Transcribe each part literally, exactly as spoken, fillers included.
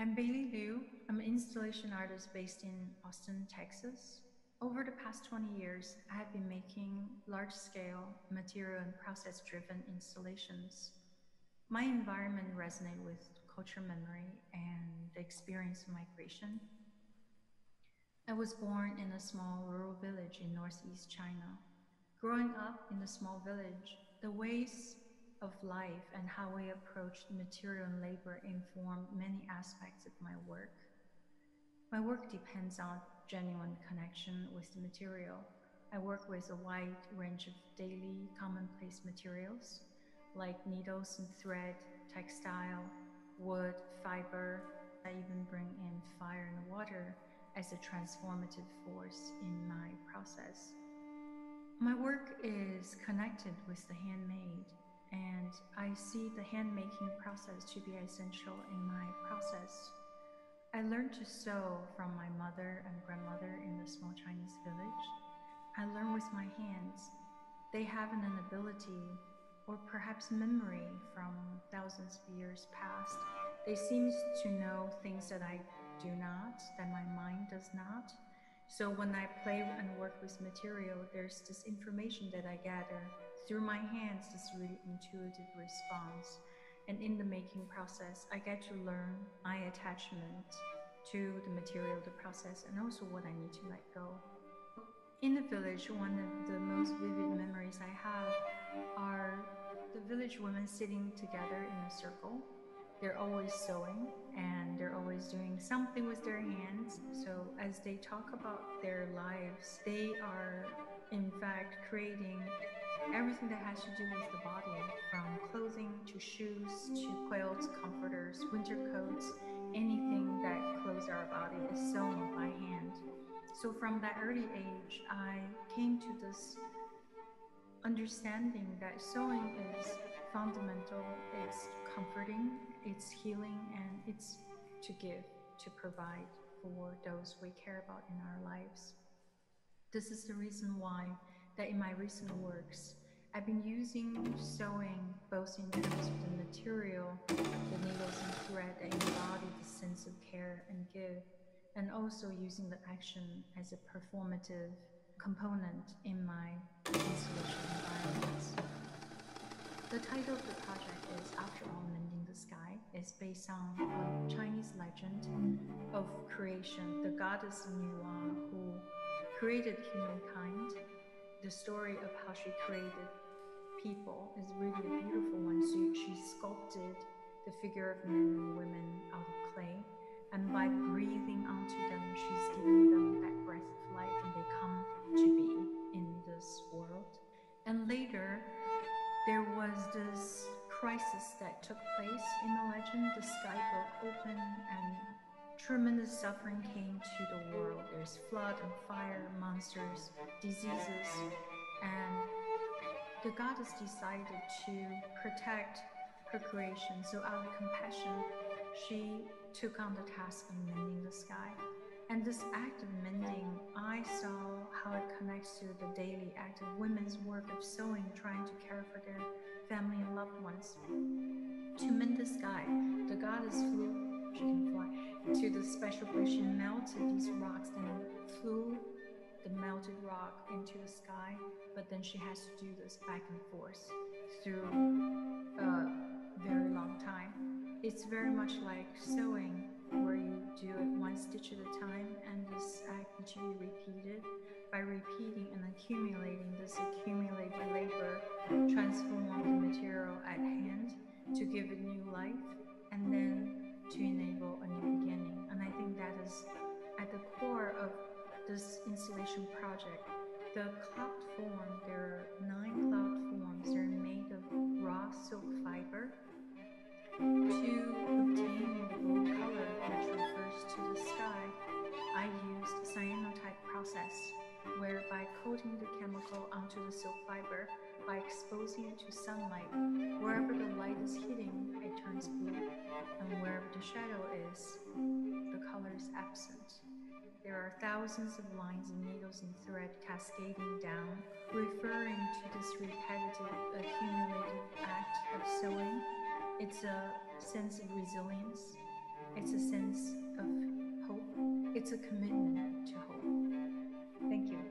I'm Beili Liu. I'm an installation artist based in Austin, Texas. Over the past twenty years, I have been making large-scale material and process-driven installations. My environment resonates with cultural memory and the experience of migration. I was born in a small rural village in northeast China. Growing up in a small village, the ways of life and how we approached material and labor inform many aspects of my work. My work depends on genuine connection with the material. I work with a wide range of daily commonplace materials like needles and thread, textile, wood, fiber. I even bring in fire and water as a transformative force in my process. My work is connected with the handmade, and I see the handmaking process to be essential in my process. I learned to sew from my mother and grandmother in the small Chinese village. I learn with my hands. They have an ability or perhaps memory from thousands of years past. They seem to know things that I do not, that my mind does not. So when I play and work with material, there's this information that I gather through my hands, this really intuitive response. And in the making process, I get to learn my attachment to the material, the process, and also what I need to let go. In the village, one of the most vivid memories I have are the village women sitting together in a circle. They're always sewing and they're always doing something with their hands. So as they talk about their lives, they are in fact creating everything that has to do with the body, from clothing to shoes to quilts, comforters, winter coats. Anything that clothes our body is sewn by hand. So from that early age, I came to this understanding that sewing is fundamental, it's comforting, it's healing, and it's to give, to provide for those we care about in our lives. This is the reason why that in my recent works, I've been using sewing both in terms of the material, the needles and thread that embody the sense of care and give, and also using the action as a performative component in my installation environments. The title of the project is, after all, Mending the Sky. It's based on a Chinese legend of creation, the goddess Nuwa, who created humankind. The story of how she created people is really a beautiful one. So she sculpted the figure of men and women out of clay, and by breathing onto them, she's giving them that breath of life, and they come to be in this world. And later, there was this crisis that took place in the legend. The sky broke open and tremendous suffering came to the world. There's flood and fire, monsters, diseases, and the goddess decided to protect her creation. So out of compassion, she took on the task of mending the sky. And this act of mending, I saw how it connects to the daily act of women's work of sewing, trying to care for their family and loved ones. To mend the sky, the goddess flew, she can fly, to the special place. She melted these rocks, then flew the melted rock into the sky, but then she has to do this back and forth through a very long time. It's very much like sewing, where you do it one stitch at a time, and this act needs to be repeated. By repeating and accumulating, this accumulated labor transforms the material at hand to give it new life, and then to enable a new beginning. And I think that is at the core of this installation project. The cloud form, there are nine cloud forms. They're made of raw silk fiber. To obtain the blue color, which refers to the sky, I used cyanotype process, where by coating the chemical onto the silk fiber, by exposing it to sunlight, wherever the light is hitting, it turns blue, and wherever the shadow is, the color is absent. There are thousands of lines and needles and thread cascading down, referring to this repetitive, accumulative act of sewing. It's a sense of resilience, It's a sense of hope. It's a commitment to hope. Thank you.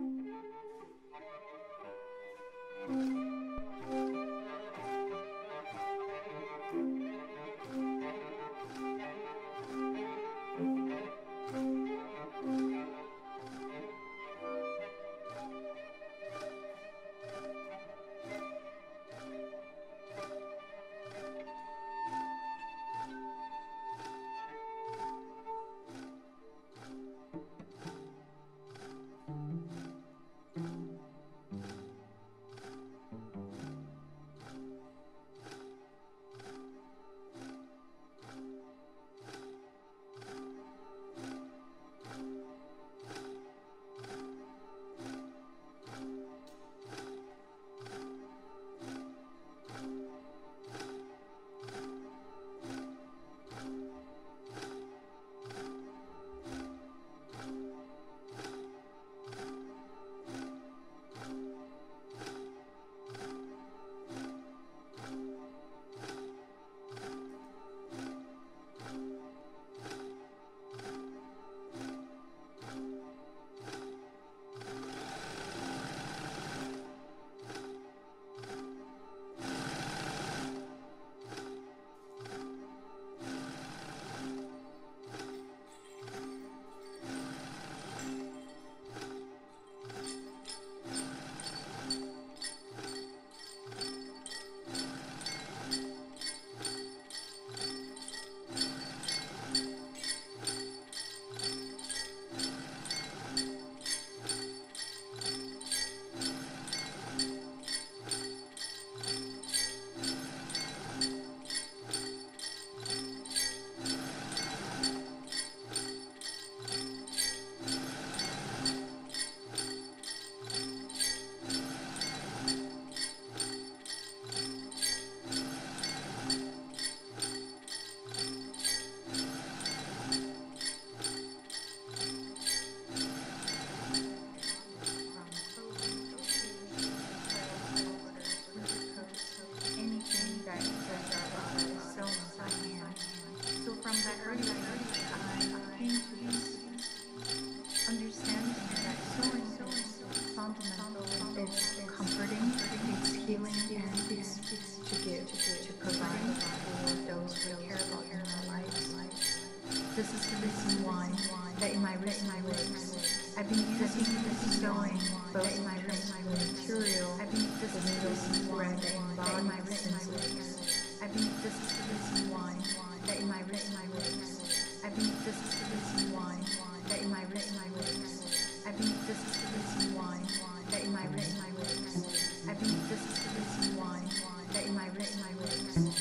This is the reason why that in my written works, I've been using this sewing both in my written material. I've been this is the reason why that in my written works. I've been this is the reason why that in my written works. I've been this is the reason why that in my written works. I've been this is the reason why that in my written works. I've been this is the reason why that in my written works.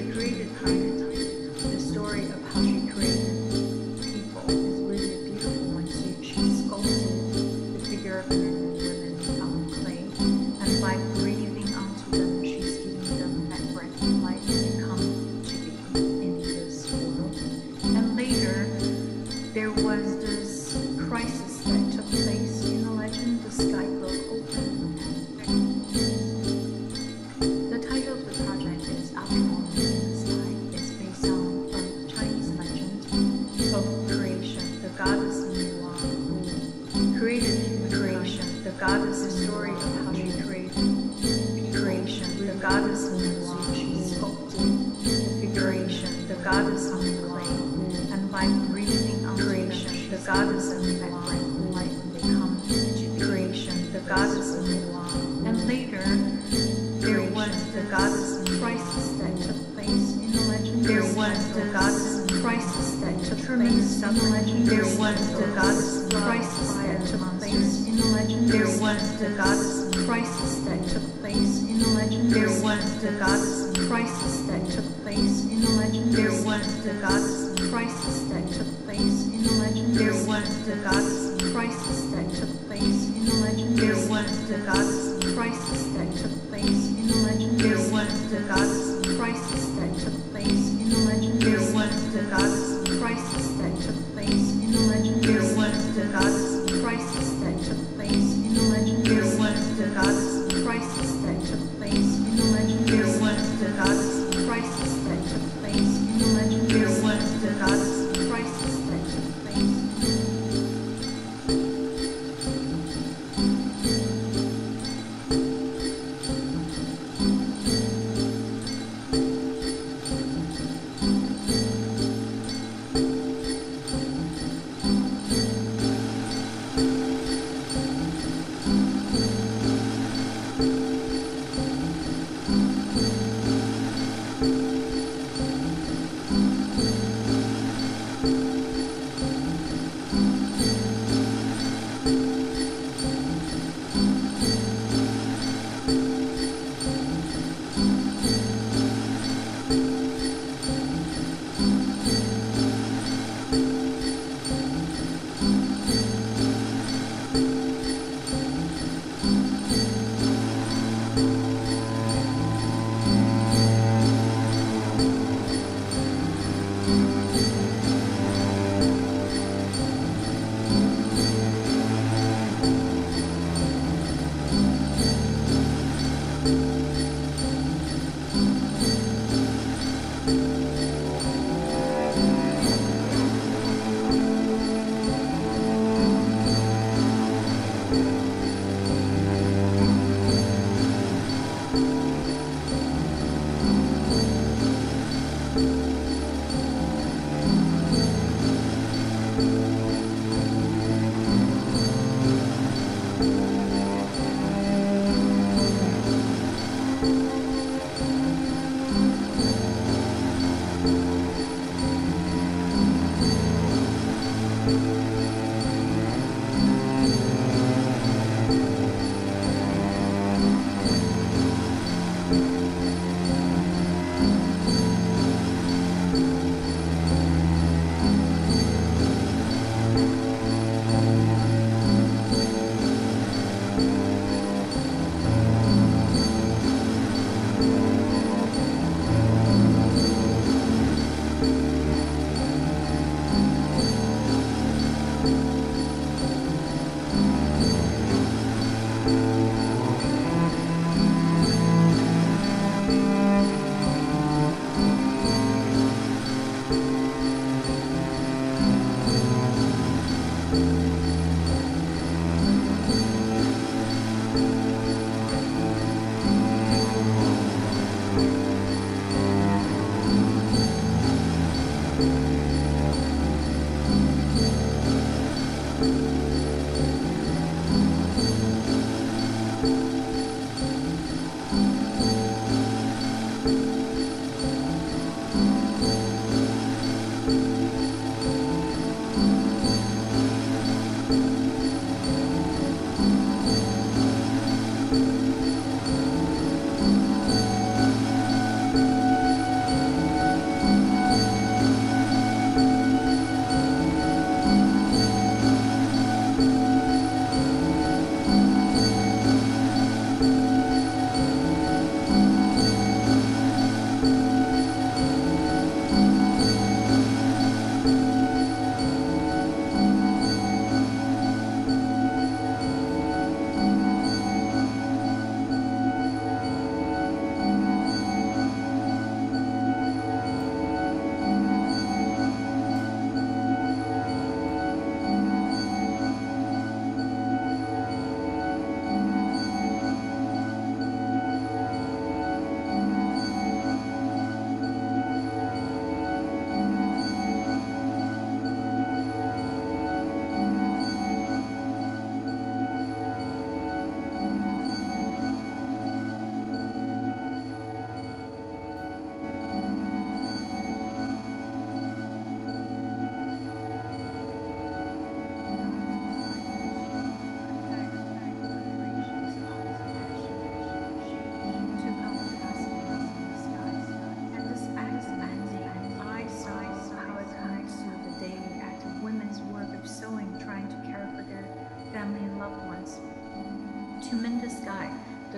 created her, the story of how she created people is really beautiful when she, she sculpted the figure of men and women out of clay, and by breathing onto them, she's giving them that breath of life and they come to be in this world. And later, there was this crisis that took place in the legend. The sky broke open. The title of the project is Mending the Sky. It's based on a Chinese legend of creation. The goddess Liu, who created creation. The goddess, the story of how she created creation. The goddess Liu, she sculpted the creation. The goddess on clay, and by breathing on creation, the goddess of that breath of life when they come to creation. The goddess of and later there was the goddess crisis that took place in the legend. There was the goddess crisis that took place in the legend. There was the goddess crisis that took place in the legend. There was the goddess crisis that took place in the legend. There was the goddess crisis that took place in the legend. There was the goddess crisis that took place in the legend. There was the goddess crisis that took place in the legend. There was the goddess crisis that took place in the legend. There was the goddess crisis that took place in the legend. There was the goddess crisis that took place in the legend. There was the goddess crisis that took place in the legend. There was the goddess crisis that took place in the legend. There was the goddess crisis that took place in the legend. There was the goddess crisis that took place.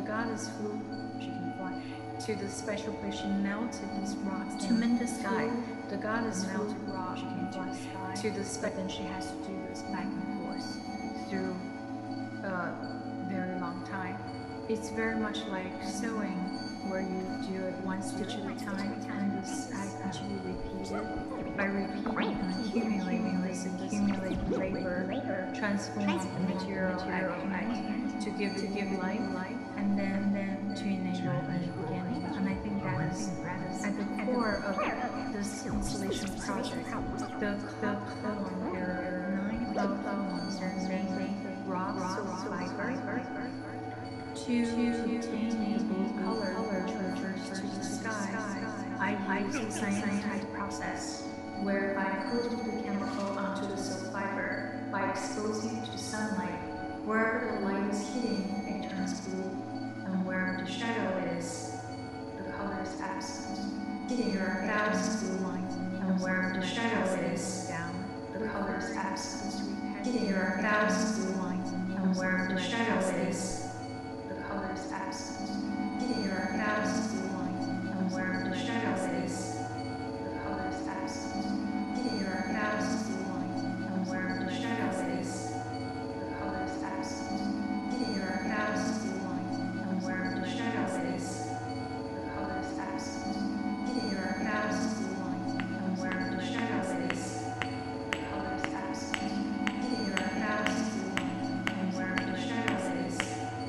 goddess flew, she can fly, to the special place. She melted these rocks to mend the sky. The goddess melted rock, she can fly to the sky. Then she has to do this back and forth through a very long time. It's very much like sewing, where you do it one stitch at a time, and this act can be repeated. By repeating and accumulating this accumulated labor, transform the material act to give to give life, and then then to enable a new beginning. And I think that is at the core of this installation project. The the poem, there are nine poems, they're mainly rocks or fiber. To obtain the blue color which refers to the sky, I use a scientific process whereby coating the chemical onto the silk fiber by exposing it to sunlight. Wherever the light is hitting, it turns blue, and wherever the shadow is, the color is absent. There are thousands of blue lines, and wherever the shadow is down, the color is absent. There are thousands of blue lines, and wherever the shadow is, the color is absent. There are thousands of blue lines, and wherever the shadow is, the color is absent. There are thousands of blue lines, and wherever the shadow is, the color is absent. There are thousands of blue lines, and wherever the shadow is, the color is absent. There are thousands of blue lines, and wherever the shadow is, the color is absent. There are thousands of blue lines, and wherever the shadow is,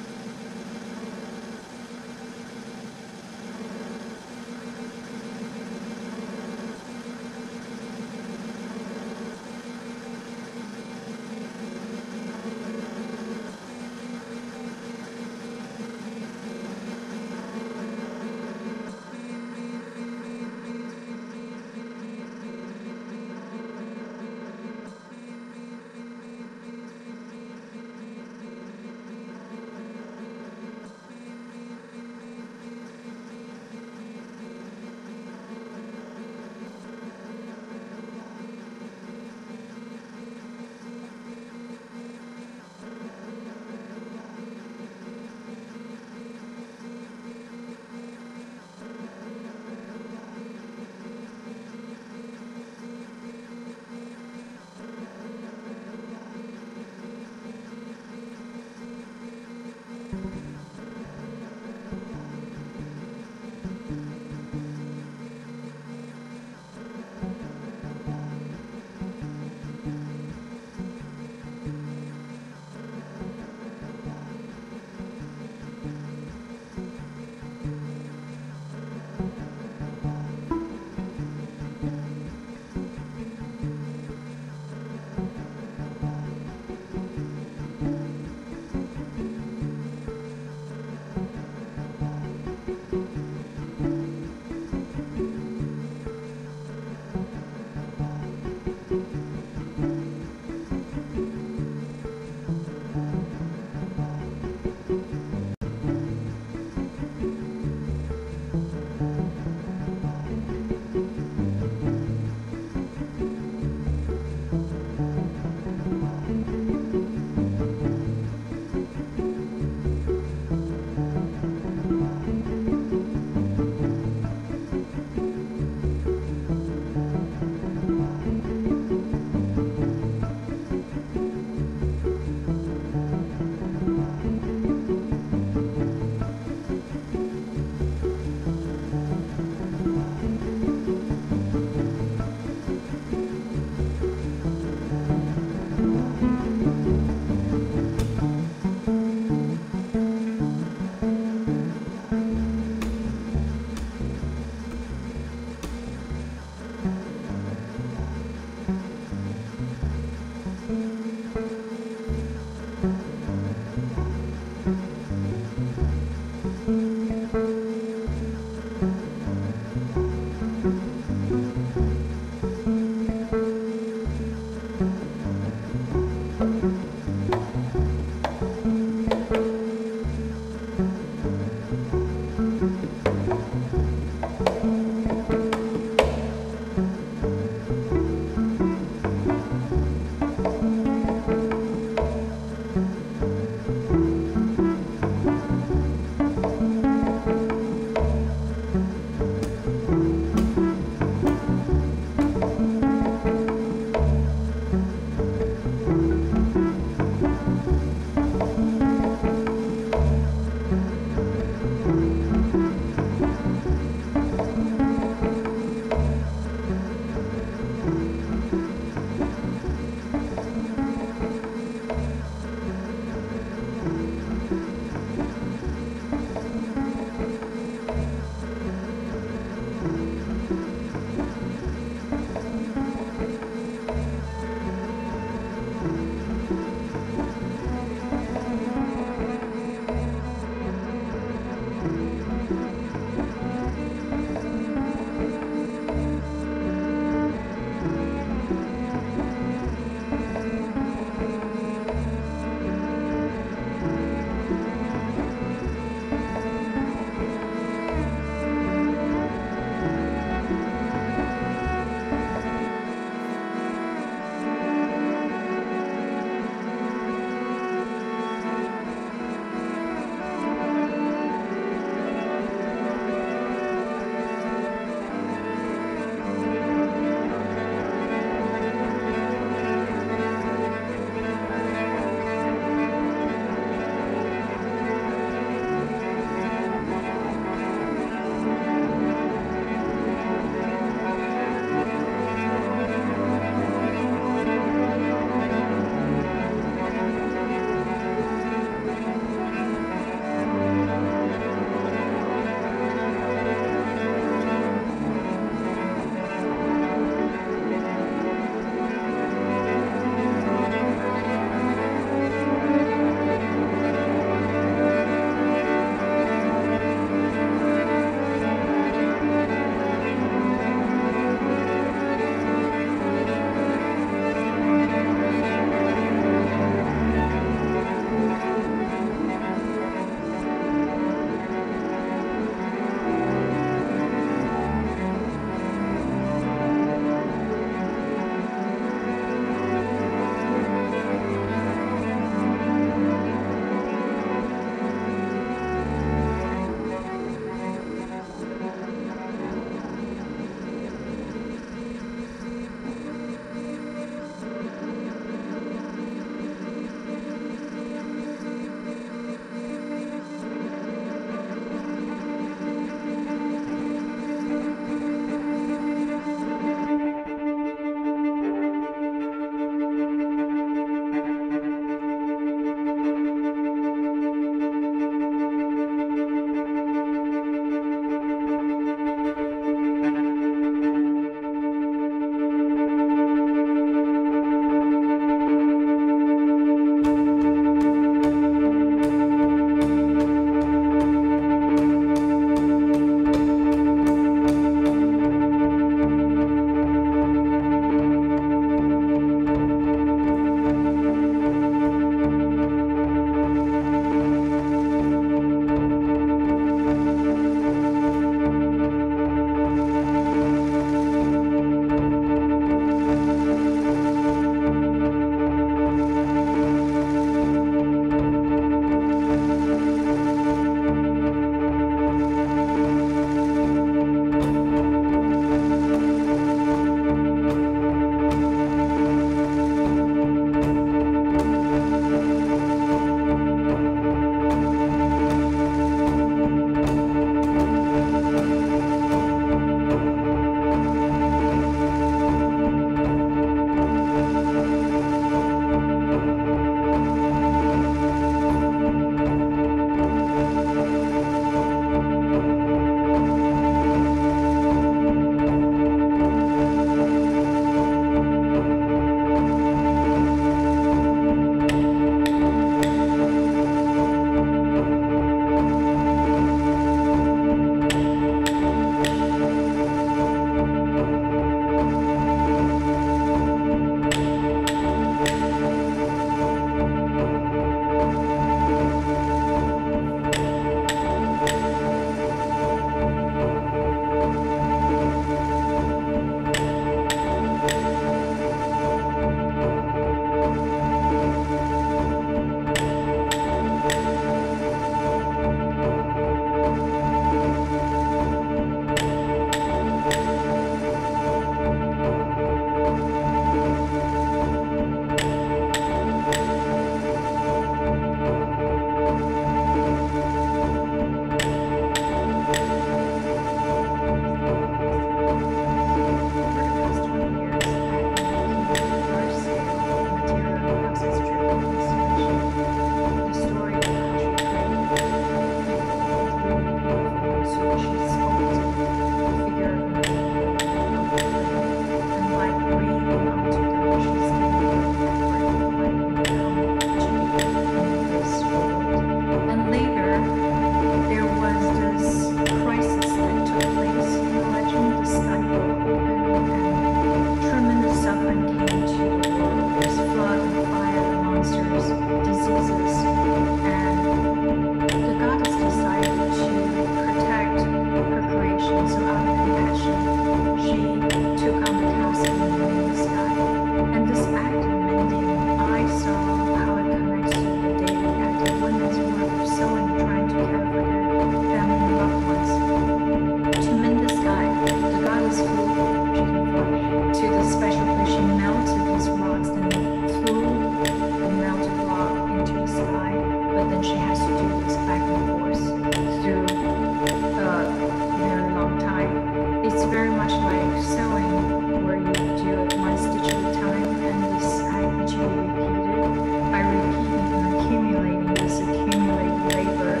It's very much like sewing, where you do it one stitch at a time, and this act should be repeated by repeating and accumulating this accumulated labor.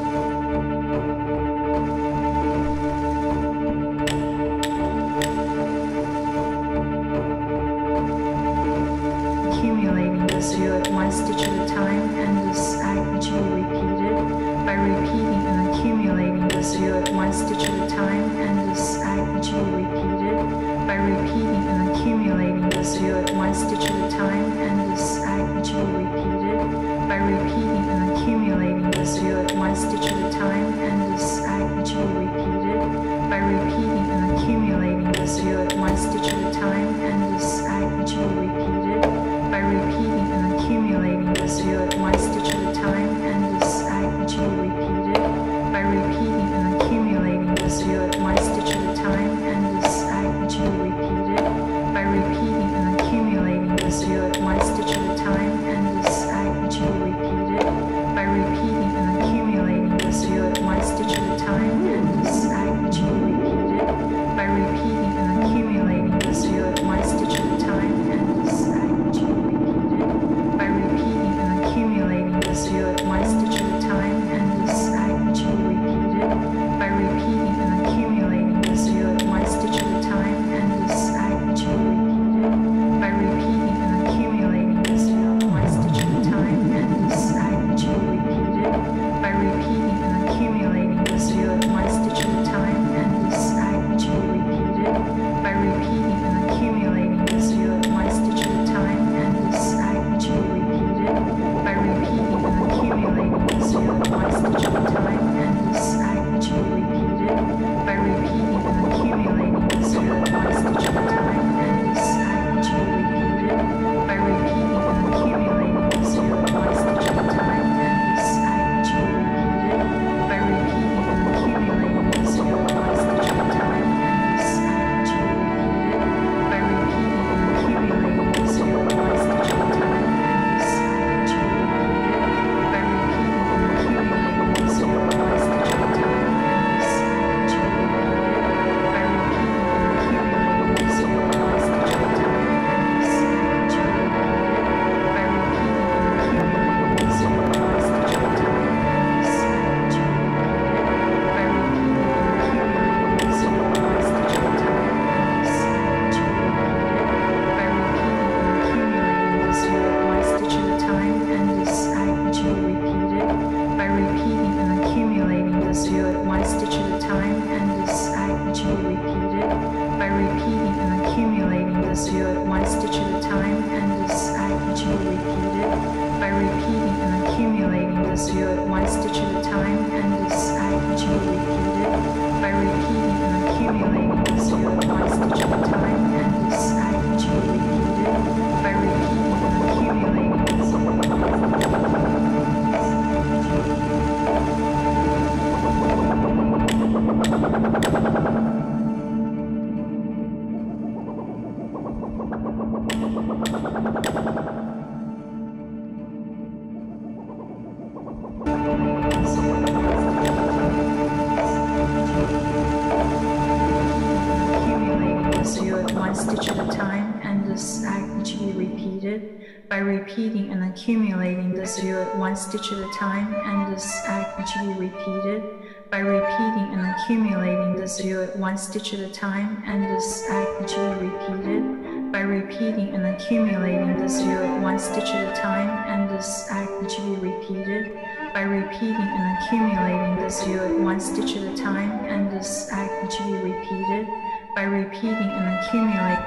Accumulating this, do it one stitch at a time, and this act should be repeated by repeating and accumulating this, do it one stitch at a time, and this act should be repeated by repeating and accumulating this, do it one stitch at a time, and this act should be repeated by repeating and accumulating this, do it one stitch at a time, and this act should be repeated by repeating and accumulating this, do it one stitch at a time, and this act should be repeated by repeating and accumulating this, do it one stitch at a time, and this act should be repeated by repeating and accumulating this, do it one stitch at a time, and this act should be repeated by repeating and accumulating this, do it one stitch at a time, and this act should be repeated by repeating and accumulating this, do it one stitch at a time, and this act should be repeated by repeating and accumulating this, do it one stitch at a time, and this act should be repeated by repeating and accumulating this, do it one stitch at a time, and this act should be repeated by repeating and accumulating this, do it one stitch at a time, and this act should be repeated by repeating and accumulating this, do it one stitch at a time, and this act should be repeated by repeating and accumulating this, do it one stitch at a time, and this act should be repeated by repeating and accumulating this, do it one stitch at a time, and this act should be repeated by repeating and accumulating this, do it one stitch at a time, and this act should be repeated by repeating and accumulating this, do it one stitch at a time, and this act should be repeated by repeating and accumulating this, do it one stitch at a time, and this act should be repeated by repeating and accumulating this, do it one stitch at a time, and this act should be repeated by repeating and accumulating this, do it one stitch at a time, and this act should be repeated by repeating and accumulating this, do it one stitch at a time, and this act should be repeated by repeating and accumulating this, do it one stitch at a time, and this act should be repeated by repeating and accumulating this, do it one stitch at a time, and this act should be repeated by repeating and accumulating this, do it one stitch at a time, and this act should be repeated by repeating and accumulating this, do it one stitch at a time, and this act should be repeated by repeating and accumulating this, do it one stitch at a time, and this act should be repeated by repeating and accumulating this, do it one stitch at a time, and this act should be repeated by repeating and accumulating this, do it one stitch at a time, and this act should be repeated by repeating and accumulating this, do it one stitch at a time, and this act should be repeated by repeating and accumulating this. Stitch at a time, and this act should be repeated by repeating and accumulating this, do it one stitch at a time, and this act should be repeated by repeating and accumulating this, do it one stitch at a time, and this act should be repeated by repeating and accumulating this, do it one stitch at a time, and this act should be repeated by repeating and accumulating this, do it one stitch at a time, and this act should be repeated by repeating and accumulating.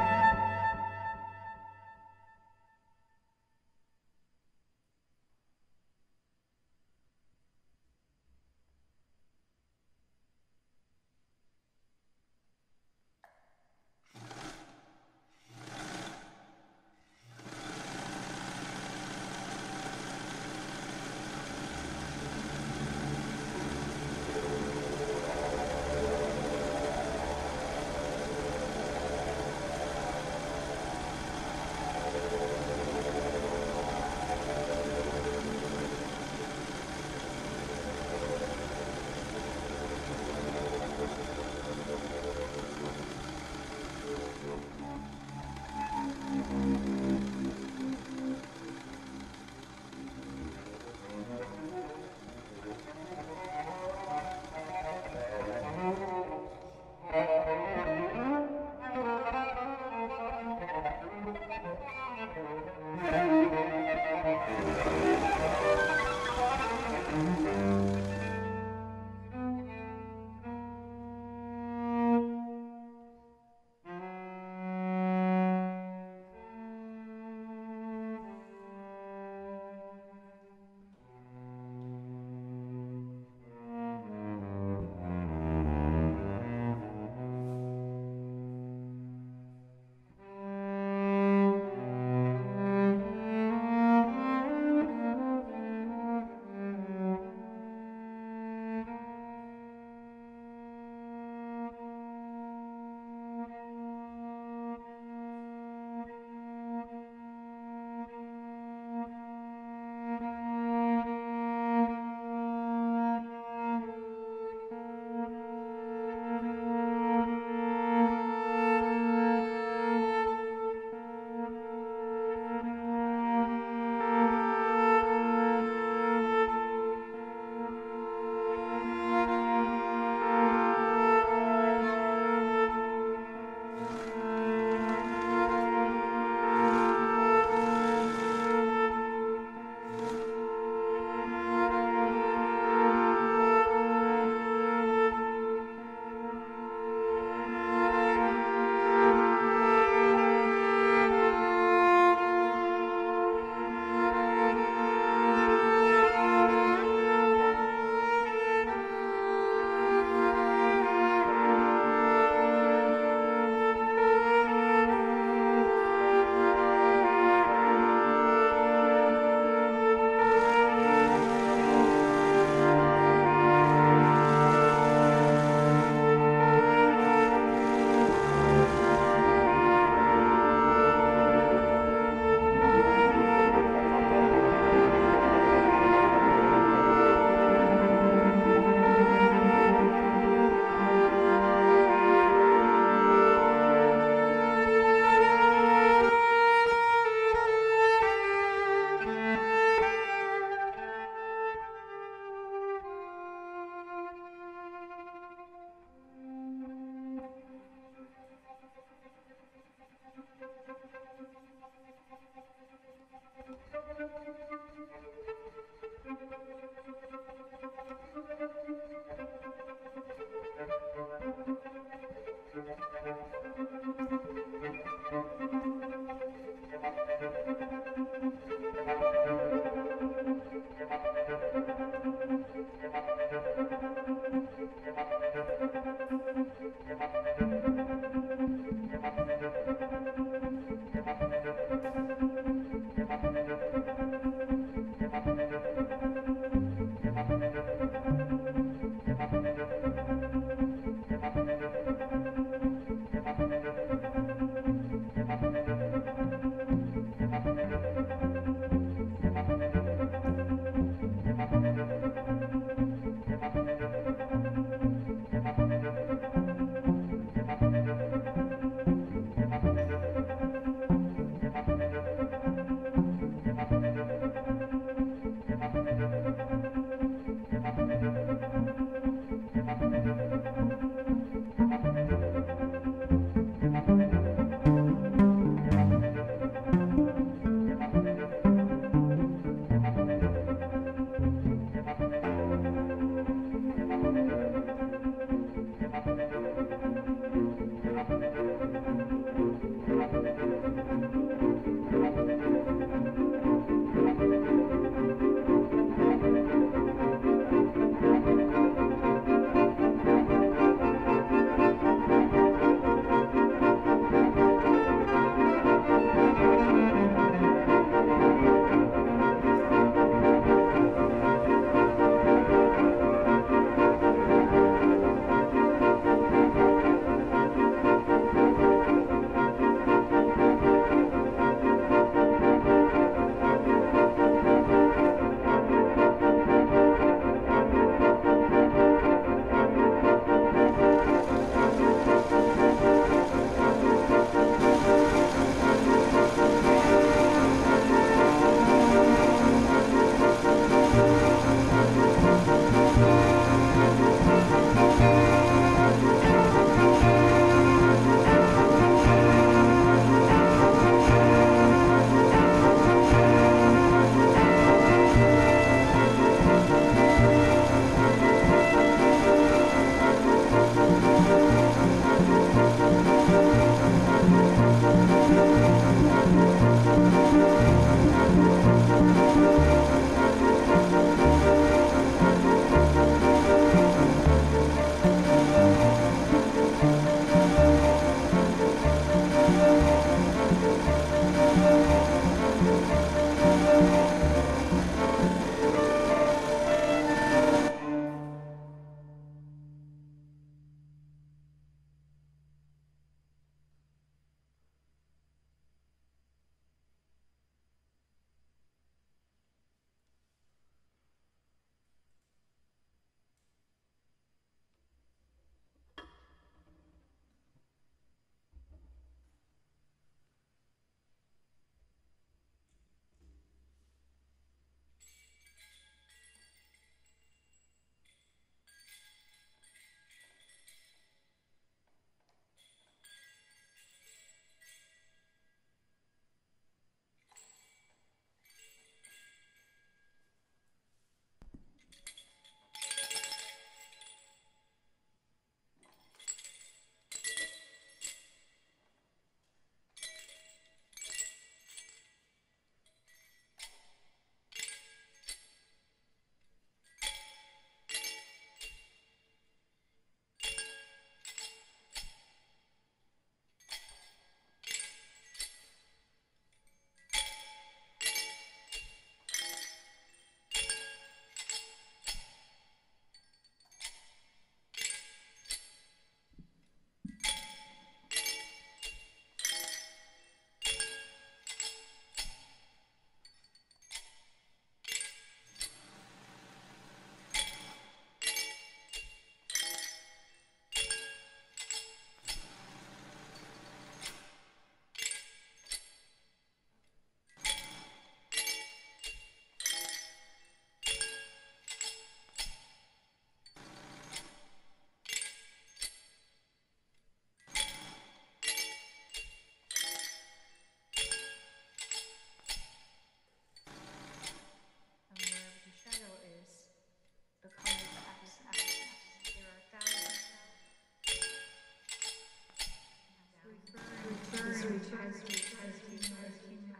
reached, has reached, has reached, has reached.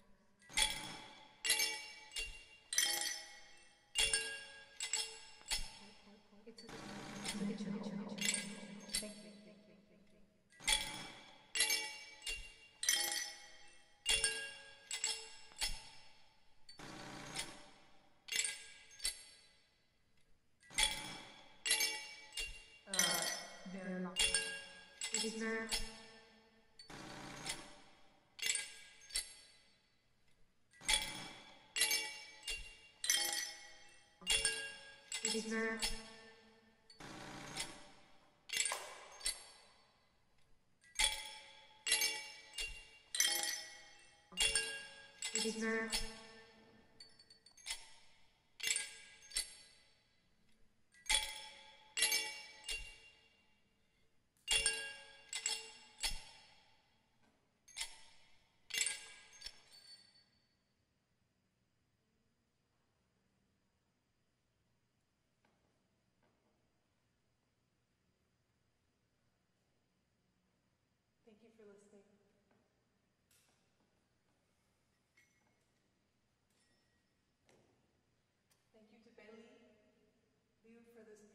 It's a it's a it's a Thank you. Thank you. Thank you. Uh, very long. It is very. It is very. It is very. Thank you for listening. Thank you to Beili Liu for this